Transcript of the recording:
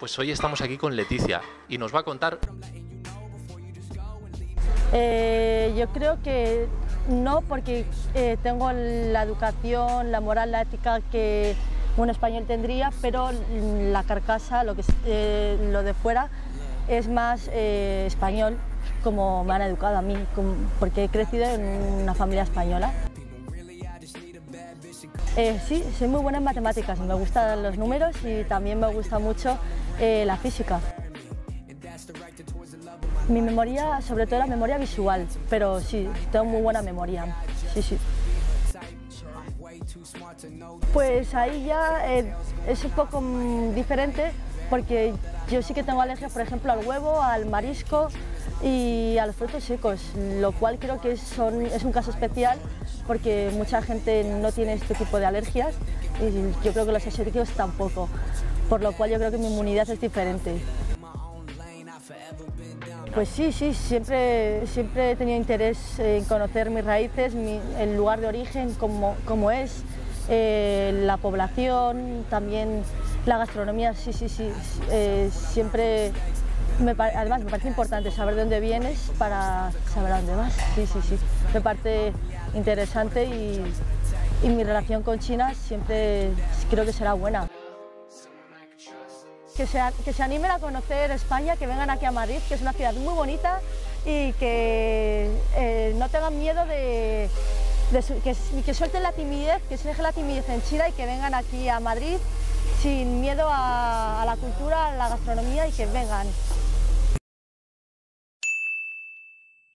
Pues hoy estamos aquí con Leticia y nos va a contar... Yo creo que no, porque tengo la educación, la moral, la ética que un español tendría, pero la carcasa, lo de fuera, es más español, como me han educado a mí, porque he crecido en una familia española. Sí, soy muy buena en matemáticas, me gustan los números y también me gusta mucho la física. Mi memoria, sobre todo la memoria visual, pero sí, tengo muy buena memoria, sí, sí. Pues ahí ya es un poco diferente, porque yo sí que tengo alergia, por ejemplo, al huevo, al marisco y a los frutos secos, lo cual creo que es un caso especial, porque mucha gente no tiene este tipo de alergias y yo creo que los asiáticos tampoco, por lo cual yo creo que mi inmunidad es diferente. Pues sí, siempre he tenido interés en conocer mis raíces, el lugar de origen, cómo es, la población, también la gastronomía, sí, siempre, además me parece importante saber de dónde vienes para saber a dónde vas, sí, me parece interesante y mi relación con China siempre creo que será buena. Que se animen a conocer España, que vengan aquí a Madrid, que es una ciudad muy bonita y que no tengan miedo que suelten la timidez, que se deje la timidez en China y que vengan aquí a Madrid sin miedo a la cultura, a la gastronomía y que vengan.